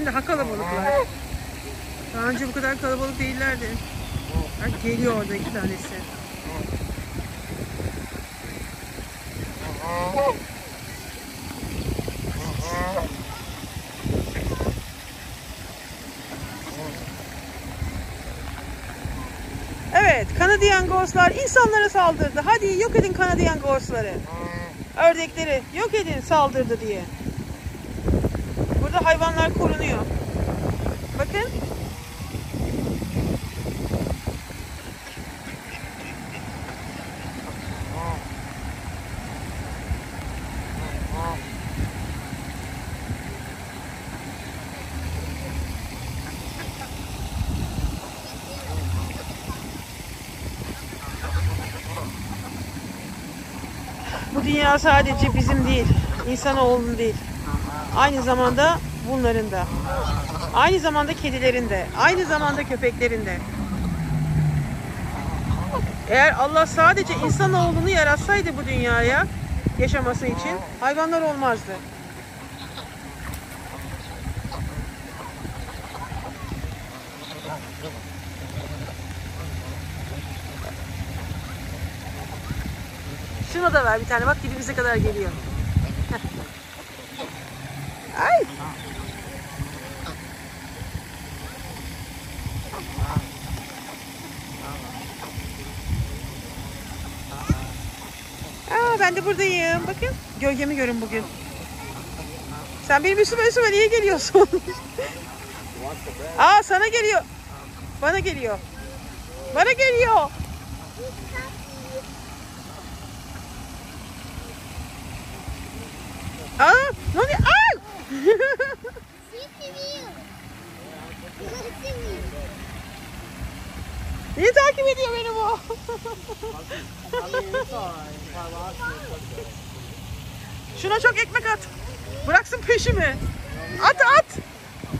Şimdi daha kalabalıklar. Daha önce bu kadar kalabalık değillerdi. Bak geliyor orada 2 tanesi. Evet, Canadian Ghost'lar insanlara saldırdı. Hadi yok edin Canadian Ghost'ları. Ördekleri yok edin saldırdı diye. Burada hayvanlar korunuyor. Bakın. Bu dünya sadece bizim değil, insanoğlunun değil. Aynı zamanda bunların da. Aynı zamanda kedilerin de. Aynı zamanda köpeklerin de. Eğer Allah sadece insanoğlunu yaratsaydı bu dünyaya yaşaması için hayvanlar olmazdı. Şuna da ver bir tane. Bak dibimize kadar geliyor. Ay. Aa, ben de buradayım. Bakın. Gölgemi görün bugün. Sen benim üstüme niye geliyorsun? Aa, sana geliyor. Bana geliyor. Bana geliyor. Aa, ne oluyor? Aa! Niye takip ediyor beni bu? Şuna çok ekmek at. Bıraksın peşimi. At at.